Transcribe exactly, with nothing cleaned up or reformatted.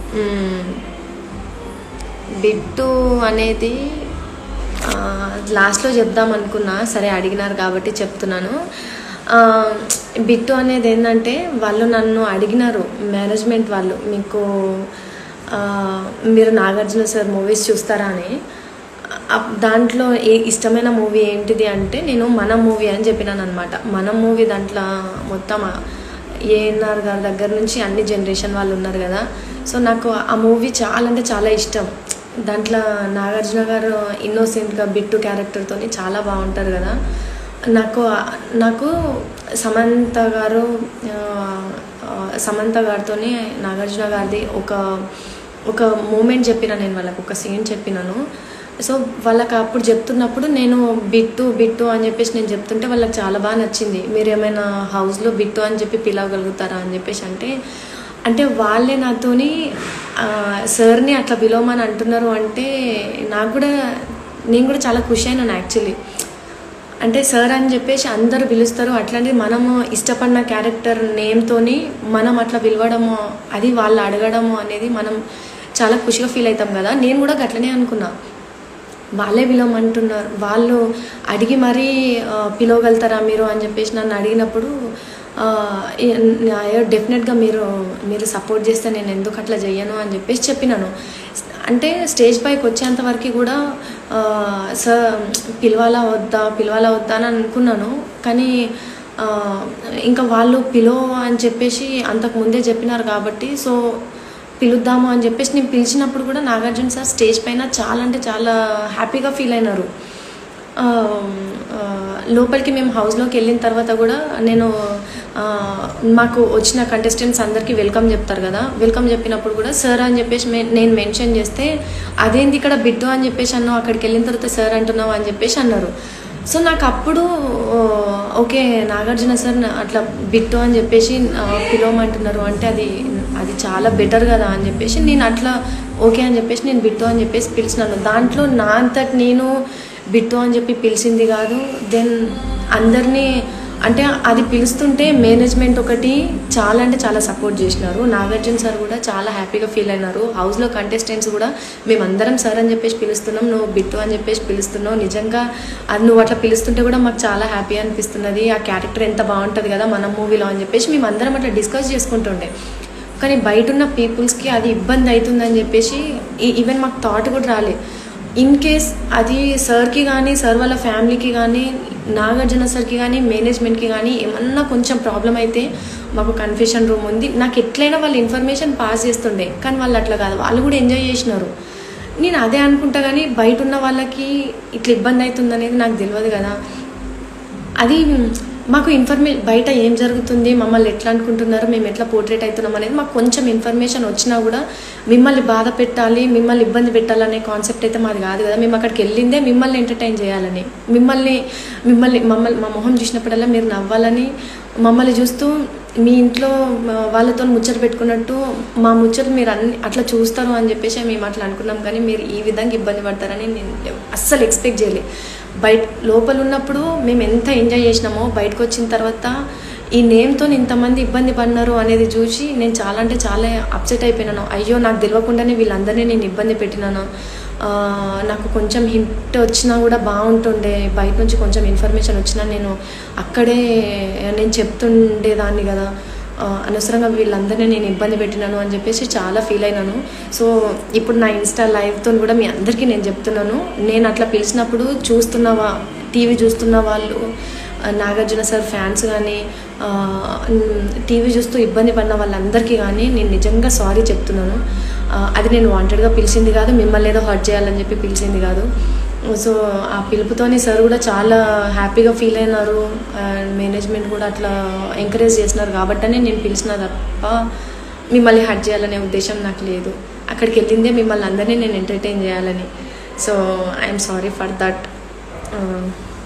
Bit అనేది లాస్ట్లో చెప్దాం అనుకున్నా, సరే అడిగినారు కాబట్టి చెప్తున్నాను. బిట్టు అనేది ఏంటంటే వాళ్ళు నన్ను అడిగినారు మేనేజ్మెంట్ వాళ్ళు, మీకు మీరు నాగార్జున సార్ మూవీస్ చూస్తారా అని. దాంట్లో ఏ ఇష్టమైన మూవీ ఏంటిది అంటే నేను మన మూవీ అని చెప్పినాను అనమాట. మన మూవీ దాంట్లో మొత్తం ఏఎన్ఆర్ గారి దగ్గర నుంచి అన్ని జనరేషన్ వాళ్ళు ఉన్నారు కదా. సో నాకు ఆ మూవీ చాలా అంటే చాలా ఇష్టం. దాంట్లో నాగార్జున గారు ఇన్నోసెంట్గా బిట్టు క్యారెక్టర్తో చాలా బాగుంటారు కదా. నాకు నాకు సమంత గారు సమంత గారితో నాగార్జున గారిది ఒక ఒక మూమెంట్ చెప్పిన నేను వాళ్ళకు, ఒక సీన్ చెప్పినాను. సో వాళ్ళకి అప్పుడు చెప్తున్నప్పుడు నేను బిట్టు బిట్టు అని చెప్పేసి నేను చెప్తుంటే వాళ్ళకి చాలా బాగా నచ్చింది. మీరు ఏమైనా హౌస్లో బిట్టు అని చెప్పి పిలవగలుగుతారా అని చెప్పేసి అంటే అంటే వాళ్ళే నాతోని సార్ని అట్లా పిలవమని అంటున్నారు అంటే నాకు కూడా నేను కూడా చాలా ఖుషి అయినాను యాక్చువల్లీ. అంటే సార్ అని చెప్పేసి అందరూ పిలుస్తారు, అట్లాంటిది మనము ఇష్టపడిన క్యారెక్టర్ నేమ్తోని మనం అట్లా పిలవడము, అది వాళ్ళు అడగడము అనేది మనం చాలా ఖుషిగా ఫీల్ అవుతాం కదా. నేను కూడా అట్లనే అనుకున్నా, వాళ్ళే పిలవమంటున్నారు, వాళ్ళు అడిగి మరీ పిలవగలుగుతారా మీరు అని చెప్పేసి నన్ను అడిగినప్పుడు డెఫినెట్గా మీరు మీరు సపోర్ట్ చేస్తే నేను ఎందుకు అట్లా చెయ్యను అని చెప్పేసి చెప్పినాను. అంటే స్టేజ్ పైకి వచ్చేంత వరకు కూడా సార్ పిలవాలా వద్దా పిలవాలా వద్దా అని అనుకున్నాను. కానీ ఇంకా వాళ్ళు పిలువ అని చెప్పేసి అంతకుముందే చెప్పినారు కాబట్టి సో పిలుద్దాము అని చెప్పేసి నేను పిలిచినప్పుడు కూడా నాగార్జున సార్ స్టేజ్ పైన చాలా అంటే చాలా హ్యాపీగా ఫీల్ అయినారు. లోపలికి మేము హౌస్లోకి వెళ్ళిన తర్వాత కూడా నేను మాకు వచ్చిన కంటెస్టెంట్స్ అందరికీ వెల్కమ్ చెప్తారు కదా, వెల్కమ్ చెప్పినప్పుడు కూడా సార్ అని చెప్పేసి నేను మెన్షన్ చేస్తే అదేంటి ఇక్కడ బిట్టు అని చెప్పేసి అన్నావు, అక్కడికి వెళ్ళిన తర్వాత సార్ అంటున్నావు అని చెప్పేసి అన్నారు. సో నాకు అప్పుడు ఓకే నాగార్జున సార్ అట్లా బిట్టు అని చెప్పేసి పిలవమంటున్నారు అంటే అది అది చాలా బెటర్ కదా అని చెప్పేసి నేను అట్లా ఓకే అని చెప్పేసి నేను బిట్టు అని చెప్పేసి పిలిచినాను. దాంట్లో నా అంతటి నేను బిట్టు అని చెప్పి పిలిచింది కాదు. దెన్ అందరినీ అంటే అది పిలుస్తుంటే మేనేజ్మెంట్ ఒకటి చాలా అంటే చాలా సపోర్ట్ చేసినారు. నాగార్జున సార్ కూడా చాలా హ్యాపీగా ఫీల్ అయినారు. హౌస్లో కంటెస్టెంట్స్ కూడా మేమందరం సార్ అని చెప్పేసి పిలుస్తున్నాం, నువ్వు బిట్టు అని చెప్పేసి పిలుస్తున్నావు, నిజంగా అది నువ్వు అట్లా పిలుస్తుంటే కూడా మాకు చాలా హ్యాపీ అనిపిస్తున్నది, ఆ క్యారెక్టర్ ఎంత బాగుంటుంది కదా మన మూవీలో అని చెప్పేసి మేము అందరం అట్లా డిస్కస్ చేసుకుంటుండే. కానీ బయట ఉన్న పీపుల్స్కి అది ఇబ్బంది అవుతుందని చెప్పేసి ఈవెన్ మాకు థాట్ కూడా రాలే. ఇన్ కేస్ అది సార్కి కానీ సార్ వాళ్ళ ఫ్యామిలీకి కానీ నాగార్జున సార్కి కానీ మేనేజ్మెంట్కి కానీ ఏమన్నా కొంచెం ప్రాబ్లం అయితే మాకు కన్ఫ్యూషన్ రూమ్ ఉంది, నాకు ఎట్లయినా వాళ్ళు ఇన్ఫర్మేషన్ పాస్ చేస్తుండే. కానీ వాళ్ళు అట్లా కాదు, వాళ్ళు కూడా ఎంజాయ్ చేసినారు. నేను అదే అనుకుంటా కానీ బయట ఉన్న వాళ్ళకి ఇట్లా ఇబ్బంది అవుతుంది అనేది నాకు తెలియదు కదా. అది మాకు ఇన్ఫర్మే బయట ఏం జరుగుతుంది, మమ్మల్ని ఎట్లా అనుకుంటున్నారు, మేము ఎట్లా పోర్ట్రేట్ అవుతున్నాం అనేది మాకు కొంచెం ఇన్ఫర్మేషన్ వచ్చినా కూడా మిమ్మల్ని బాధ పెట్టాలి, మిమ్మల్ని ఇబ్బంది పెట్టాలనే కాన్సెప్ట్ అయితే మాది కాదు కదా. మేము అక్కడికి వెళ్ళిందే మిమ్మల్ని ఎంటర్టైన్ చేయాలని, మిమ్మల్ని మిమ్మల్ని మమ్మల్ని మా మొహం చూసినప్పుడల్లా మీరు నవ్వాలని, మమ్మల్ని చూస్తూ మీ ఇంట్లో వాళ్ళతో ముచ్చట పెట్టుకున్నట్టు మా ముచ్చట్లు మీరు అన్ని అట్లా చూస్తారు అని చెప్పేసి మేము అట్లా అనుకున్నాం. కానీ మీరు ఈ విధంగా ఇబ్బంది పడతారని నేను అస్సలు ఎక్స్పెక్ట్ చేయలే. బయట లోపల ఉన్నప్పుడు మేము ఎంత ఎంజాయ్ చేసినామో బయటకు వచ్చిన తర్వాత ఈ నేమ్తో ఇంతమంది ఇబ్బంది పడినారు అనేది చూసి నేను చాలా అంటే చాలా అప్సెట్ అయిపోయినాను. అయ్యో నాకు తెలియకుండానే వీళ్ళందరినీ నేను ఇబ్బంది పెట్టినాను, నాకు కొంచెం హింట్ వచ్చినా కూడా బాగుంటుండే, బయట నుంచి కొంచెం ఇన్ఫర్మేషన్ వచ్చినా నేను అక్కడే నేను చెప్తుండేదాన్ని కదా, అనవసరంగా వీళ్ళందరినీ నేను ఇబ్బంది పెట్టినాను అని చెప్పేసి చాలా ఫీల్ అయినాను. సో ఇప్పుడు నా ఇన్స్టా లైవ్తో కూడా మీ అందరికీ నేను చెప్తున్నాను, నేను అట్లా పిలిచినప్పుడు చూస్తున్న వా టీవీ చూస్తున్న వాళ్ళు నాగార్జున సార్ ఫ్యాన్స్ కానీ టీవీ చూస్తూ ఇబ్బంది పడిన వాళ్ళందరికీ కానీ నేను నిజంగా సారీ చెప్తున్నాను. అది నేను వాంటెడ్గా పిలిచింది కాదు, మిమ్మల్ని ఏదో హర్ట్ చేయాలని చెప్పి పిలిచింది కాదు. సో ఆ పిలుపుతోనే సార్ కూడా చాలా హ్యాపీగా ఫీల్ అయినారు, మేనేజ్మెంట్ కూడా అట్లా ఎంకరేజ్ చేసినారు కాబట్టనే నేను పిలిచిన తప్ప మిమ్మల్ని హర్ట్ చేయాలనే ఉద్దేశం నాకు లేదు. అక్కడికి వెళ్ళిందే మిమ్మల్ని అందరినీ నేను ఎంటర్టైన్ చేయాలని. So I'm sorry for that.